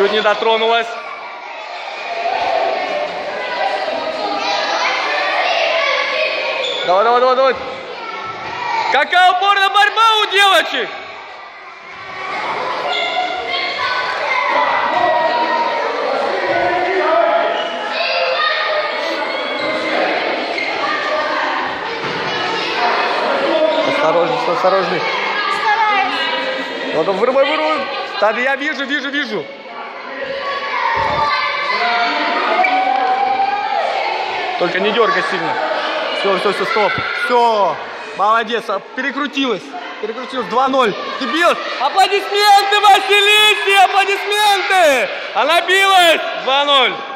Чуть не дотронулась. Давай, давай, давай, давай. Какая упорная борьба у девочек! Осторожней, осторожней. Стараюсь. Вырубай, вырубай. Да, я вижу, вижу, вижу. Только не дергай сильно. Все, все, все, стоп. Все. Молодец. Перекрутилась. Перекрутилась. 2-0. Ты бил. Аплодисменты, Василисе! Аплодисменты! Она билась. 2-0.